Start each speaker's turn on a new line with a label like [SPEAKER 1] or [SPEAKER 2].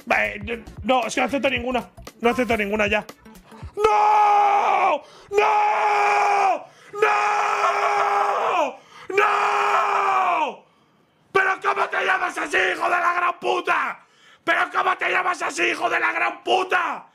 [SPEAKER 1] No, es que no acepto ninguna. No acepto ninguna ya. ¡No! ¡No! ¡No! ¡No! ¿Pero cómo te llamas así, hijo de la gran puta? ¿Pero cómo te llamas así, hijo de la gran puta?